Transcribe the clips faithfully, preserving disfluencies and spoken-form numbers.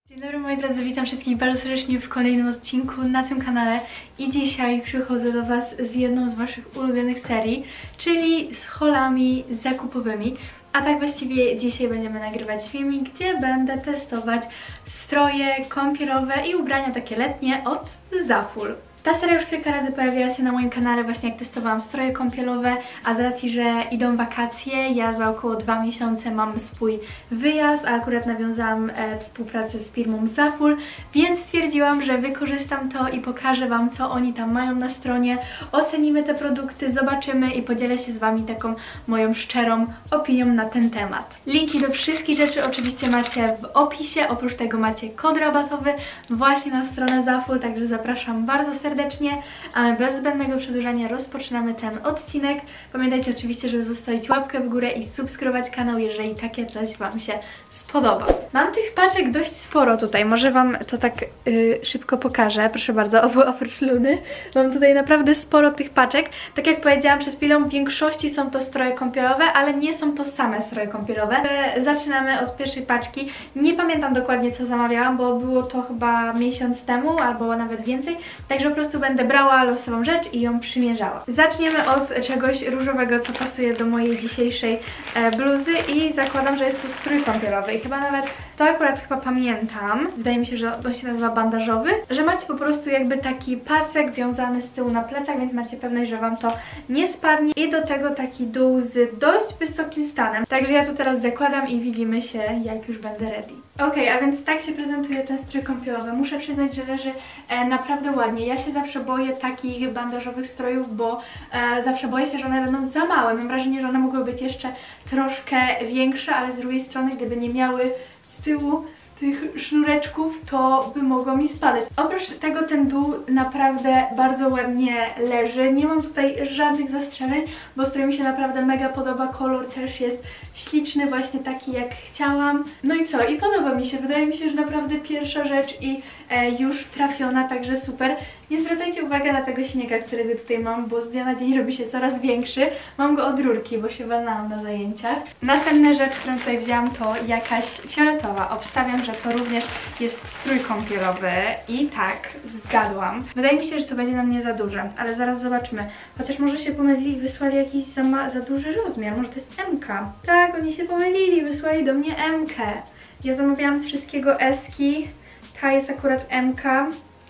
Dzień dobry moi drodzy, witam wszystkich bardzo serdecznie w kolejnym odcinku na tym kanale i dzisiaj przychodzę do Was z jedną z Waszych ulubionych serii, czyli z haulami zakupowymi. A tak właściwie dzisiaj będziemy nagrywać filmik, gdzie będę testować stroje kąpielowe i ubrania takie letnie od Zaful. Ta seria już kilka razy pojawiała się na moim kanale właśnie jak testowałam stroje kąpielowe, a z racji, że idą wakacje, ja za około dwa miesiące mam swój wyjazd, a akurat nawiązałam e, współpracę z firmą Zaful, więc stwierdziłam, że wykorzystam to i pokażę Wam, co oni tam mają na stronie, ocenimy te produkty, zobaczymy i podzielę się z Wami taką moją szczerą opinią na ten temat. Linki do wszystkich rzeczy oczywiście macie w opisie, oprócz tego macie kod rabatowy właśnie na stronę Zaful, także zapraszam bardzo serdecznie. serdecznie, a my bez zbędnego przedłużania rozpoczynamy ten odcinek. Pamiętajcie oczywiście, żeby zostawić łapkę w górę i subskrybować kanał, jeżeli takie coś Wam się spodoba. Mam tych paczek dość sporo tutaj, może Wam to tak yy, szybko pokażę, proszę bardzo, oprócz Luny. Mam tutaj naprawdę sporo tych paczek. Tak jak powiedziałam przed chwilą, w większości są to stroje kąpielowe, ale nie są to same stroje kąpielowe. Zaczynamy od pierwszej paczki. Nie pamiętam dokładnie, co zamawiałam, bo było to chyba miesiąc temu, albo nawet więcej, także po prostu będę brała losową rzecz i ją przymierzała. Zaczniemy od czegoś różowego, co pasuje do mojej dzisiejszej e, bluzy i zakładam, że jest to strój kąpielowy i chyba nawet to akurat chyba pamiętam, wydaje mi się, że on się nazywa bandażowy, że macie po prostu jakby taki pasek wiązany z tyłu na plecach, więc macie pewność, że Wam to nie spadnie i do tego taki dół z dość wysokim stanem. Także ja to teraz zakładam i widzimy się, jak już będę ready. Ok, a więc tak się prezentuje ten strój kąpielowy. Muszę przyznać, że leży e, naprawdę ładnie. Ja się zawsze boję takich bandażowych strojów, bo e, zawsze boję się, że one będą za małe. Mam wrażenie, że one mogły być jeszcze troszkę większe, ale z drugiej strony, gdyby nie miały z tyłu tych sznureczków, to by mogło mi spadać. Oprócz tego ten dół naprawdę bardzo ładnie leży. Nie mam tutaj żadnych zastrzeżeń, bo strój mi się naprawdę mega podoba. Kolor też jest śliczny, właśnie taki jak chciałam. No i co? I podoba mi się. Wydaje mi się, że naprawdę pierwsza rzecz i e, już trafiona, także super. Nie zwracajcie uwagi na tego śniega, którego tutaj mam, bo z dnia na dzień robi się coraz większy. Mam go od rurki, bo się walnęłam na zajęciach. Następna rzecz, którą tutaj wzięłam, to jakaś fioletowa. Obstawiam, że to również jest strój kąpielowy i tak, zgadłam. Wydaje mi się, że to będzie na mnie za duże, ale zaraz zobaczmy. Chociaż może się pomylili i wysłali jakiś za, ma za duży rozmiar, może to jest M K. Tak, oni się pomylili, wysłali do mnie M K. Ja zamawiałam z wszystkiego S-ki, ta jest akurat M K.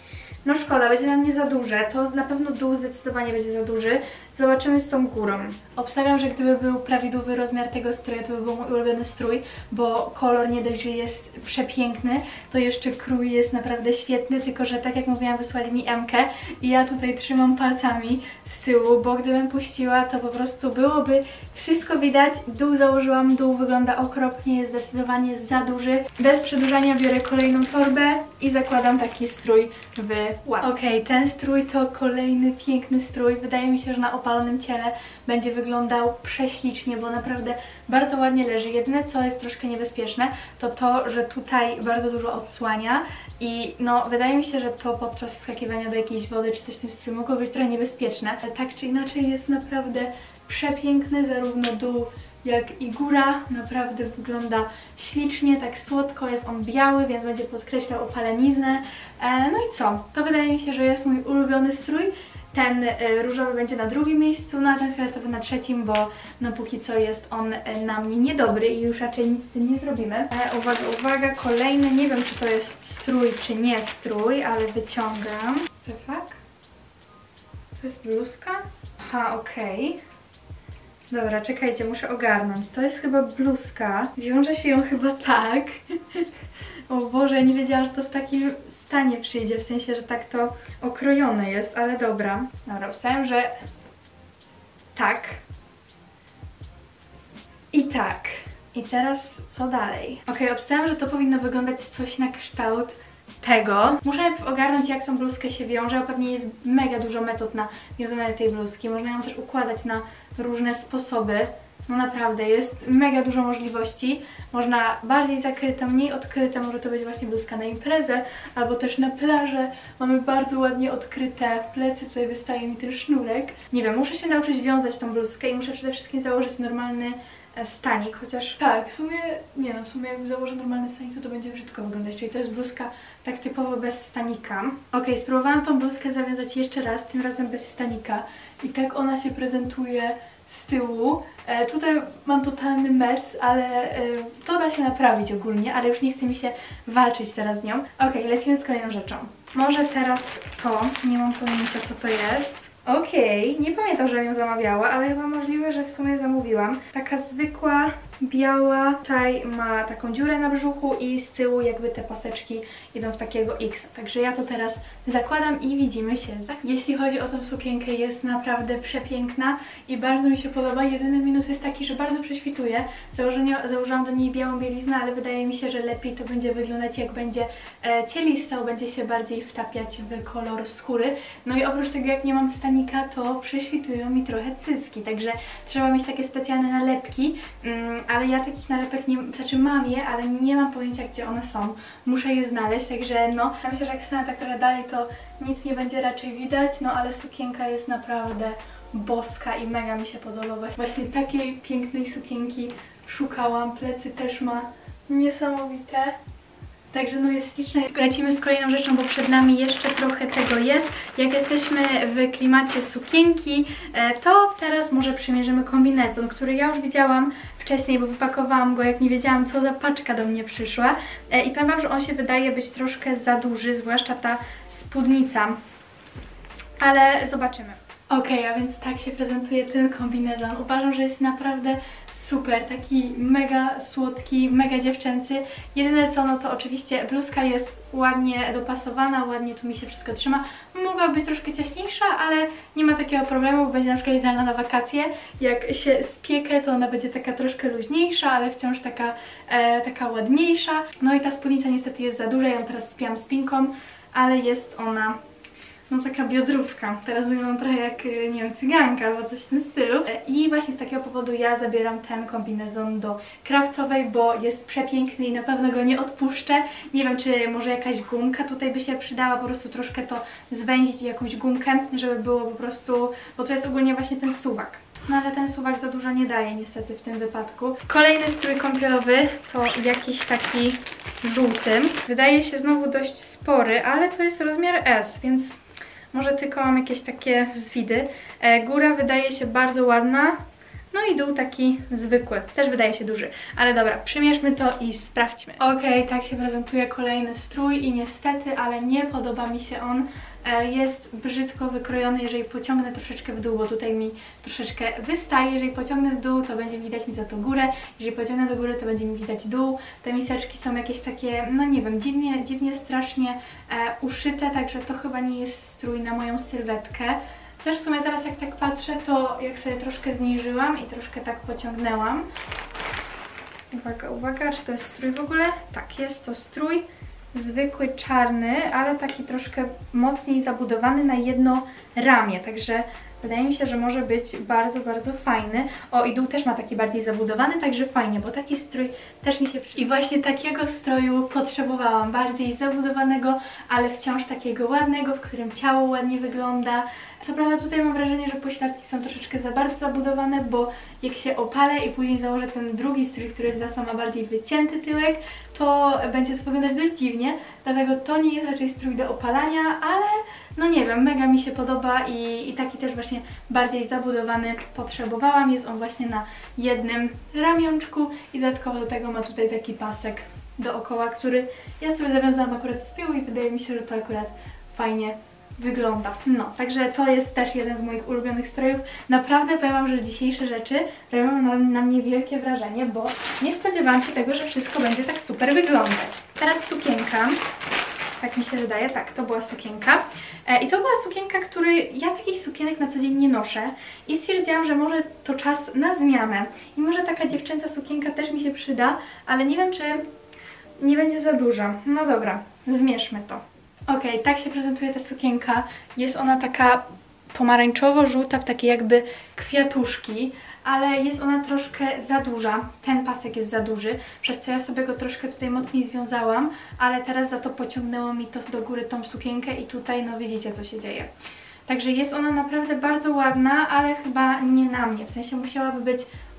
No szkoda, będzie na mnie za duże, to na pewno dół zdecydowanie będzie za duży. Zobaczymy z tą górą. Obstawiam, że gdyby był prawidłowy rozmiar tego stroju, to by był mój ulubiony strój, bo kolor nie dość, że jest przepiękny, to jeszcze krój jest naprawdę świetny, tylko że tak jak mówiłam, wysłali mi M K i ja tutaj trzymam palcami z tyłu, bo gdybym puściła, to po prostu byłoby wszystko widać. Dół założyłam, dół wygląda okropnie, jest zdecydowanie za duży. Bez przedłużania biorę kolejną torbę i zakładam taki strój w łap. Okej, ten strój to kolejny piękny strój. Wydaje mi się, że na opalonym ciele będzie wyglądał prześlicznie, bo naprawdę bardzo ładnie leży. Jedyne, co jest troszkę niebezpieczne, to to, że tutaj bardzo dużo odsłania i no, wydaje mi się, że to podczas wskakiwania do jakiejś wody czy coś w tym stylu mogło być trochę niebezpieczne. Ale tak czy inaczej jest naprawdę przepiękny, zarówno dół jak i góra, naprawdę wygląda ślicznie, tak słodko, jest on biały, więc będzie podkreślał opaleniznę. E, no i co? To wydaje mi się, że jest mój ulubiony strój. Ten e, różowy będzie na drugim miejscu, no a ten fioletowy na trzecim, bo no póki co jest on e, na mnie niedobry i już raczej nic z tym nie zrobimy. E, uwaga, uwaga, kolejny, nie wiem czy to jest strój, czy nie strój, ale wyciągam. The fuck? To jest bluzka? Aha, okej. Okay. Dobra, czekajcie, muszę ogarnąć. To jest chyba bluzka. Wiąże się ją chyba tak. O Boże, ja nie wiedziałam, że to w takim stanie przyjdzie. W sensie, że tak to okrojone jest, ale dobra. Dobra, obstawiam, że tak. I tak. I teraz co dalej? Ok, obstawiam, że to powinno wyglądać coś na kształt tego. Muszę najpierw ogarnąć, jak tą bluzkę się wiąże, bo pewnie jest mega dużo metod na wiązanie tej bluzki. Można ją też układać na różne sposoby. No naprawdę, jest mega dużo możliwości. Można bardziej zakryte, mniej odkryte, może to być właśnie bluzka na imprezę, albo też na plażę. Mamy bardzo ładnie odkryte plecy, tutaj wystaje mi ten sznurek. Nie wiem, muszę się nauczyć wiązać tą bluzkę i muszę przede wszystkim założyć normalny stanik, chociaż tak, w sumie, nie no, w sumie jakby założę normalny stanik, to to będzie brzydko wyglądać, czyli to jest bluzka tak typowo bez stanika. Ok, spróbowałam tą bluzkę zawiązać jeszcze raz, tym razem bez stanika i tak ona się prezentuje z tyłu. E, tutaj mam totalny mes, ale e, to da się naprawić ogólnie, ale już nie chce mi się walczyć teraz z nią. Ok, lecimy z kolejną rzeczą. Może teraz to, nie mam pojęcia co to jest. Okej, okay. Nie pamiętam, że ją zamawiała, ale chyba możliwe, że w sumie zamówiłam. Taka zwykła, biała, tutaj ma taką dziurę na brzuchu i z tyłu jakby te paseczki idą w takiego X. Także ja to teraz zakładam i widzimy się za... Jeśli chodzi o tą sukienkę, jest naprawdę przepiękna i bardzo mi się podoba. Jedyny minus jest taki, że bardzo prześwituje. Założyłam do niej białą bieliznę, ale wydaje mi się, że lepiej to będzie wyglądać, jak będzie e, cielistał, będzie się bardziej wtapiać w kolor skóry. No i oprócz tego, jak nie mam stanika, to prześwitują mi trochę cycki, także trzeba mieć takie specjalne nalepki. Mm, ale ja takich nalepek nie, znaczy mam je, ale nie mam pojęcia, gdzie one są. Muszę je znaleźć, także no, myślę, że jak stanę tak trochę dalej, to nic nie będzie raczej widać, no ale sukienka jest naprawdę boska i mega mi się podoba. Właśnie takiej pięknej sukienki szukałam, plecy też ma niesamowite. Także no jest śliczne. Lecimy z kolejną rzeczą, bo przed nami jeszcze trochę tego jest. Jak jesteśmy w klimacie sukienki, to teraz może przymierzymy kombinezon, który ja już widziałam wcześniej, bo wypakowałam go, jak nie wiedziałam, co za paczka do mnie przyszła. I powiem wam, że on się wydaje być troszkę za duży, zwłaszcza ta spódnica. Ale zobaczymy. Ok, a więc tak się prezentuje ten kombinezon. Uważam, że jest naprawdę super, taki mega słodki, mega dziewczęcy. Jedyne co, no to oczywiście bluzka jest ładnie dopasowana, ładnie tu mi się wszystko trzyma. Mogła być troszkę ciaśniejsza, ale nie ma takiego problemu, będzie na przykład idealna na wakacje. Jak się spiekę, to ona będzie taka troszkę luźniejsza, ale wciąż taka, e, taka ładniejsza. No i ta spódnica niestety jest za duża, ja ją teraz spięłam spinką, ale jest ona... no taka biodrówka. Teraz wyglądam trochę jak, nie wiem, cyganka albo coś w tym stylu. I właśnie z takiego powodu ja zabieram ten kombinezon do krawcowej, bo jest przepiękny i na pewno go nie odpuszczę. Nie wiem, czy może jakaś gumka tutaj by się przydała, po prostu troszkę to zwęzić i jakąś gumkę, żeby było po prostu, bo to jest ogólnie właśnie ten suwak. No ale ten suwak za dużo nie daje niestety w tym wypadku. Kolejny strój kąpielowy to jakiś taki żółty. Wydaje się znowu dość spory, ale to jest rozmiar S, więc może tylko mam jakieś takie zwidy. E, góra wydaje się bardzo ładna, no i dół taki zwykły, też wydaje się duży. Ale dobra, przymierzmy to i sprawdźmy. Okej, okay, tak się prezentuje kolejny strój i niestety, ale nie podoba mi się on. E, jest brzydko wykrojony, jeżeli pociągnę troszeczkę w dół, bo tutaj mi troszeczkę wystaje. Jeżeli pociągnę w dół, to będzie widać mi za to górę. Jeżeli pociągnę do góry, to będzie mi widać dół. Te miseczki są jakieś takie, no nie wiem, dziwnie, dziwnie strasznie e, uszyte, także to chyba nie jest strój na moją sylwetkę. Chociaż w sumie teraz jak tak patrzę, to jak sobie troszkę zniżyłam i troszkę tak pociągnęłam. Uwaga, uwaga, czy to jest strój w ogóle? Tak, jest to strój zwykły, czarny, ale taki troszkę mocniej zabudowany na jedno ramię, także wydaje mi się, że może być bardzo, bardzo fajny. O, i dół też ma taki bardziej zabudowany, także fajnie, bo taki strój też mi się przyda. I właśnie takiego stroju potrzebowałam, bardziej zabudowanego, ale wciąż takiego ładnego, w którym ciało ładnie wygląda. Co prawda tutaj mam wrażenie, że pośladki są troszeczkę za bardzo zabudowane, bo jak się opalę i później założę ten drugi strój, który z nas ma bardziej wycięty tyłek, to będzie to wyglądać dość dziwnie, dlatego to nie jest raczej strój do opalania, ale no nie wiem, mega mi się podoba i, i taki też właśnie bardziej zabudowany potrzebowałam. Jest on właśnie na jednym ramionczku i dodatkowo do tego ma tutaj taki pasek dookoła, który ja sobie zawiązałam akurat z tyłu i wydaje mi się, że to akurat fajnie wygląda. No, także to jest też jeden z moich ulubionych strojów. Naprawdę powiem wam, że dzisiejsze rzeczy robią na, na mnie wielkie wrażenie, bo nie spodziewałam się tego, że wszystko będzie tak super wyglądać. Teraz sukienka. Tak mi się wydaje, tak, to była sukienka. E, I to była sukienka, której ja takich sukienek na co dzień nie noszę i stwierdziłam, że może to czas na zmianę. I może taka dziewczęca sukienka też mi się przyda, ale nie wiem, czy nie będzie za duża. No dobra, zmierzmy to. Okej, okay, tak się prezentuje ta sukienka. Jest ona taka pomarańczowo-żółta w takie jakby kwiatuszki, ale jest ona troszkę za duża. Ten pasek jest za duży, przez co ja sobie go troszkę tutaj mocniej związałam, ale teraz za to pociągnęło mi to do góry tą sukienkę i tutaj no widzicie, co się dzieje. Także jest ona naprawdę bardzo ładna, ale chyba nie na mnie, w sensie musiałaby być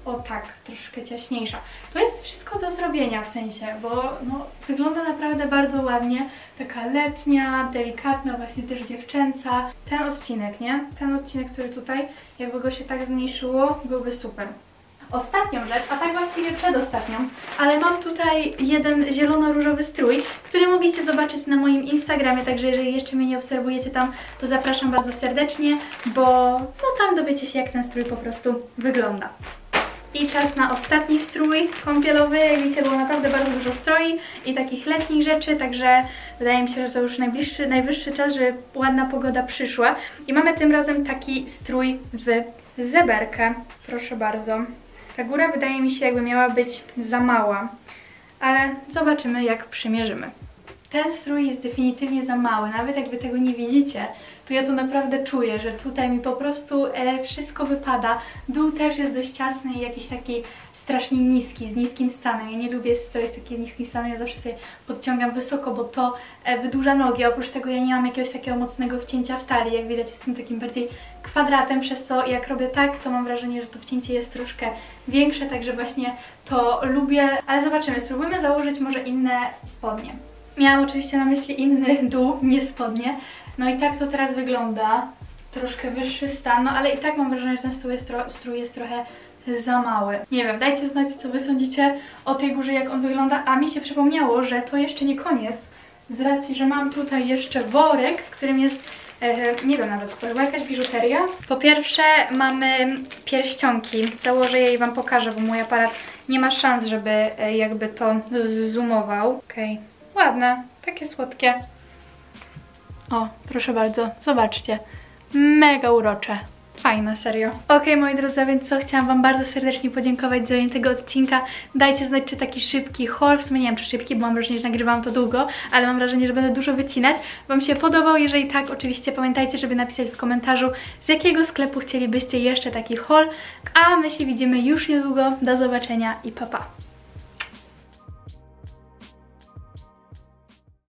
o tak, troszkę ciaśniejsza. To jest wszystko do zrobienia w sensie, bo no, wygląda naprawdę bardzo ładnie. Taka letnia, delikatna, właśnie też dziewczęca. Ten odcinek, nie? Ten odcinek, który tutaj, jakby go się tak zmniejszyło, byłby super. Ostatnią rzecz, a tak właściwie przedostatnią, ale mam tutaj jeden zielono-różowy strój, który mogliście zobaczyć na moim Instagramie, także jeżeli jeszcze mnie nie obserwujecie tam, to zapraszam bardzo serdecznie, bo no tam dowiecie się, jak ten strój po prostu wygląda. I czas na ostatni strój kąpielowy. Jak widzicie, było naprawdę bardzo dużo stroi i takich letnich rzeczy, także wydaje mi się, że to już najbliższy, najwyższy czas, żeby ładna pogoda przyszła. I mamy tym razem taki strój w zeberkę. Proszę bardzo. Ta góra wydaje mi się, jakby miała być za mała, ale zobaczymy, jak przymierzymy. Ten strój jest definitywnie za mały, nawet jak wy tego nie widzicie, to ja to naprawdę czuję, że tutaj mi po prostu e, wszystko wypada. Dół też jest dość ciasny i jakiś taki strasznie niski, z niskim stanem. Ja nie lubię strojów z takim niskim stanem, ja zawsze sobie podciągam wysoko, bo to e, wydłuża nogi. Oprócz tego ja nie mam jakiegoś takiego mocnego wcięcia w talii, jak widać jestem takim bardziej kwadratem, przez co jak robię tak, to mam wrażenie, że to wcięcie jest troszkę większe, także właśnie to lubię. Ale zobaczymy, spróbujmy założyć może inne spodnie. Miałam oczywiście na myśli inny dół, nie spodnie. No i tak to teraz wygląda. Troszkę wyższy stan, no ale i tak mam wrażenie, że ten strój jest, tro strój jest trochę za mały. Nie wiem, dajcie znać, co wy sądzicie o tej górze, jak on wygląda. A mi się przypomniało, że to jeszcze nie koniec. Z racji, że mam tutaj jeszcze worek, w którym jest, e, nie wiem nawet co, chyba jakaś biżuteria. Po pierwsze mamy pierścionki. Założę je i wam pokażę, bo mój aparat nie ma szans, żeby e, jakby to zoomował. Okej. Okay. Ładne, takie słodkie. O, proszę bardzo, zobaczcie. Mega urocze. Fajne, serio. Ok, moi drodzy, a więc co? Chciałam wam bardzo serdecznie podziękować za tego odcinka. Dajcie znać, czy taki szybki haul, w sumie nie wiem, czy szybki, bo mam wrażenie, że nagrywałam to długo, ale mam wrażenie, że będę dużo wycinać. Wam się podobał? Jeżeli tak, oczywiście pamiętajcie, żeby napisać w komentarzu, z jakiego sklepu chcielibyście jeszcze taki haul. A my się widzimy już niedługo. Do zobaczenia i pa pa!